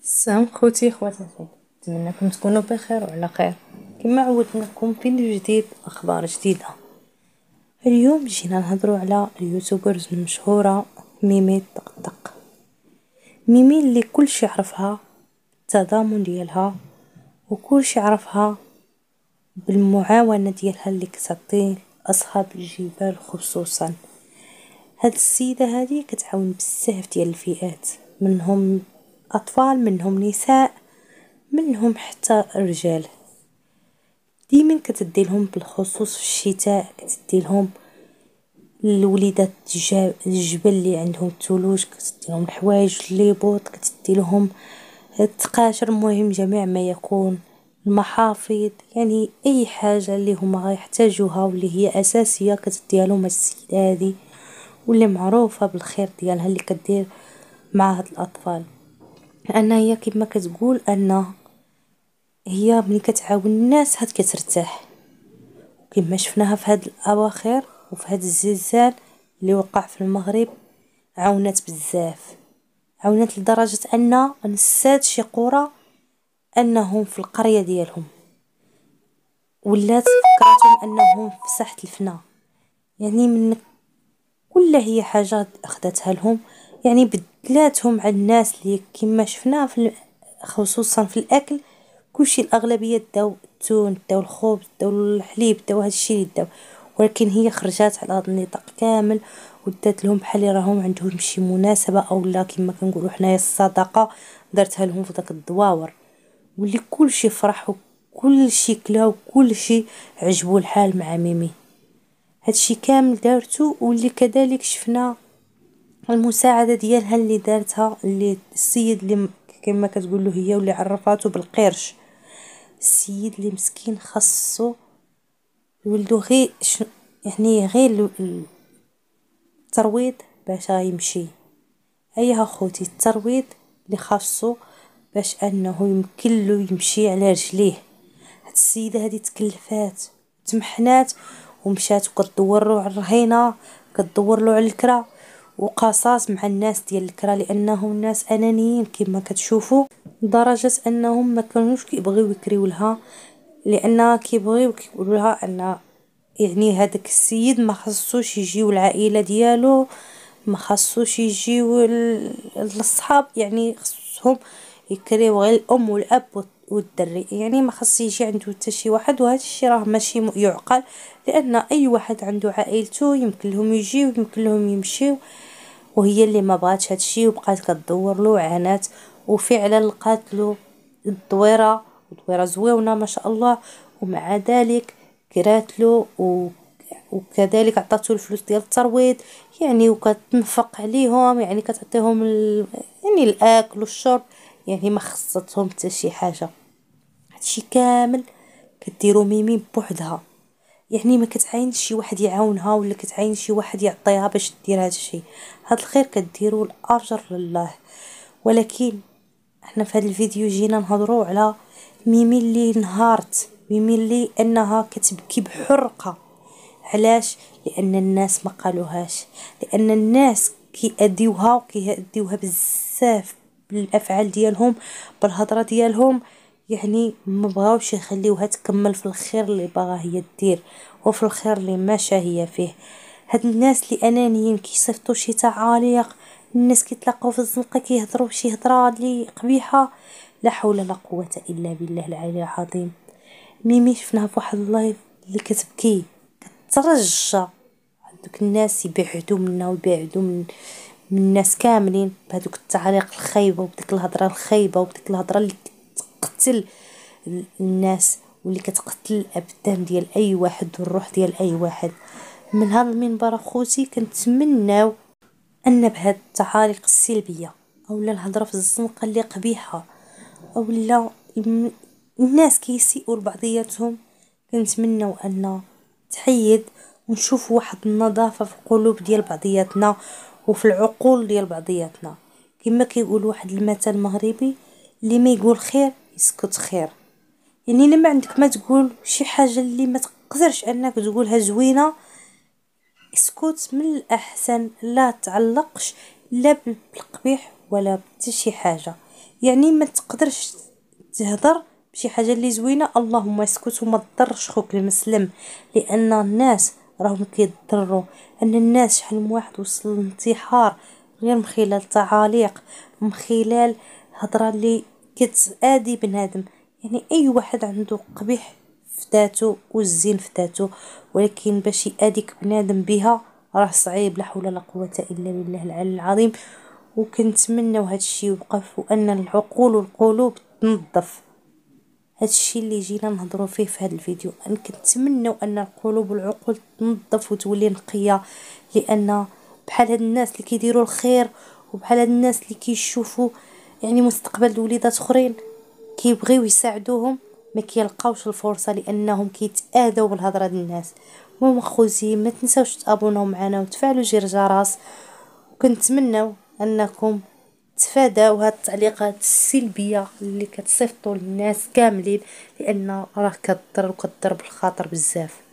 السلام خوتي خواتاتي، نتمنىكم تكونوا بخير وعلى خير. كما عودناكم فيديو جديد، اخبار جديده. اليوم جينا نهضروا على اليوتيوبرز المشهوره ميمي طقطق. ميمي اللي كلشي يعرفها التضامن ديالها وكلشي يعرفها بالمعاونه ديالها اللي كتعطي اصحاب الجبال، خصوصا هاد السيده هذه كتعاون بزاف ديال الفئات، منهم اطفال، منهم نساء، منهم حتى رجال. ديما كتدي لهم بالخصوص في الشتاء، كتدي لهم الوليدات الجبل اللي عندهم الثلوج، كتدي لهم الحوايج اللي بوط، كتدي لهم التقاشر، المهم جميع ما يكون، المحافظ، يعني اي حاجه اللي هما غيحتاجوها واللي هي اساسيه كتديها لهم السيده هذه، واللي معروفه بالخير ديالها اللي كدير مع هاد الاطفال. لان هي كما كتقول ان هي ملي كتعاون الناس هاد كترتاح، كما شفناها في هاد الاواخر وفي هاد الزلزال اللي وقع في المغرب. عاونات بزاف، عاونات لدرجه ان نسات شي قرى انهم في القريه ديالهم، ولات فكرتهم انهم في ساحه الفنا. يعني من كل هي حاجه اخذتها لهم، يعني بدلاتهم على الناس اللي كما شفنا خصوصا في الاكل. كلشي الاغلبيه داو التون، داو الخبز، داو الحليب، داو هادشي اللي داو، ولكن هي خرجات على هذا النطاق كامل ودات لهم بحال راهم عندهم شي مناسبه او لا كما كنقولوا حنايا الصدقه، درتها لهم في داك الدواور، واللي كلشي فرح وكلشي كلا وكلشي عجبو الحال مع ميمي. هادشي كامل دارتو، واللي كذلك شفنا المساعده ديالها اللي دارتها، اللي السيد اللي كما كتقول له هي واللي عرفاتو بالقرش، السيد اللي مسكين خاصو ولدو غير يعني غير الترويض باش يمشي. ايها خوتي، الترويض اللي خاصو باش انه يمكن له يمشي على رجليه. هاد السيده هذه تكلفات، تمحنات ومشات وكدور له على الرهينه، كدور له على الكرا، وقصاص مع الناس ديال الكرا، لانهم الناس انانيين كما كتشوفوا، لدرجه انهم ما كانوش كيبغيو يكريو لها، لان كيبغيو كيقولوا لها ان يعني هذاك السيد ما خصوش يجيو العائله ديالو، ما خصوش يجيو الصحاب، يعني خصهم يكريو غير الام والاب والدري، يعني ما خص يجي عنده حتى شي واحد. وهذا الشيء راه ماشي يعقل، لان اي واحد عنده عائلته يمكن لهم يجيو يمكن لهم يمشيو، وهي اللي ما بغاتش هذا الشيء وبقات كدور له عانات، وفعلا لقات له الدويره زويونه ما شاء الله، ومع ذلك كرات له وكذلك عطاتو الفلوس ديال الترويض، يعني وكتنفق عليهم، يعني كتعطيهم يعني الاكل والشرب، يعني ما خصتهم حتى شي حاجه. هادشي كامل كديرو ميمي بوحدها، يعني ما كتعاينش شي واحد يعاونها ولا كتعاين شي واحد يعطيها باش دير هذا الشيء. هاد الخير كديرو الاجر لله. ولكن احنا في هذا الفيديو جينا نهضروا على ميمي اللي انهارت، ميمي اللي انها كتبكي بحرقه. علاش؟ لان الناس ما قالوهاش، لان الناس كيأديوها بزاف بالافعال ديالهم، بالهضره ديالهم، يعني ما بغاوش يخليوها تكمل في الخير اللي باغا هي دير وفي الخير اللي ماشى هي فيه. هاد الناس اللي انانيين كيصيفطوا شي تعاليق، الناس كيتلاقاو في الزنقه كيهضروا شي هضره اللي قبيحه، لا حول ولا قوه الا بالله العلي العظيم. ميمي شفناها في واحد اللايف اللي كتبكي كترجى هذوك الناس يبعدوا منا ويبعدوا من الناس كاملين بهذوك التعاليق الخايبه وبديك الهضره الخايبه وبديك الهضره اللي كتقتل الناس واللي كتقتل الابدان ديال اي واحد والروح ديال اي واحد. من هذا المنبر اخوتي كنتمناو ان بهاد التعاليق السلبيه اولا الهضره في الزنقه اللي قبيحه اولا الناس كيسيئوا لبعضياتهم، كنتمناو ان تحيد ونشوف واحد النظافه في القلوب ديال بعضياتنا وفي العقول ديال بعضياتنا. كما كيقول واحد المثل مغربي، اللي ما يقول خير يسكت خير. يعني لما عندك ما تقول شي حاجه اللي ما تقدرش انك تقولها زوينه، اسكت، من الاحسن لا تعلقش لا بالقبيح ولا بحتى شي حاجه. يعني ما تقدرش تهضر بشي حاجه اللي زوينه اللهم اسكت وما تضرش خوك المسلم، لان الناس راهم كيضروا، ان الناس شحال من واحد وصل للانتحار غير من خلال تعاليق، من خلال هضره اللي كتأذي بنادم. يعني اي واحد عنده قبيح في ذاته والزين في ذاته، ولكن باش يأذيك بنادم بها راه صعيب. لا حول ولا قوة الا بالله العلي العظيم. وكنتمنى هذا الشيء يوقف، وان العقول والقلوب تنظف. هذا الشيء اللي جينا نهضروا فيه في هذا الفيديو، ان كنتمنى ان القلوب والعقول تنظف وتولي نقيه، لان بحال هاد الناس اللي كيديروا الخير، وبحال هاد الناس اللي كيشوفوا يعني مستقبل وليدات اخرين كيبغيو يساعدوهم، ما كيلقاوش الفرصه لانهم كيتاذوا بالهضره ديال الناس. المهم خوتي ما تنساوش تابوناو معنا وتفعلوا زر الجرس، وكنتمنوا انكم تفاداو هاد التعليقات السلبيه اللي كتصيفطوا للناس كاملين، لان راه كضر وكضر بالخاطر بزاف.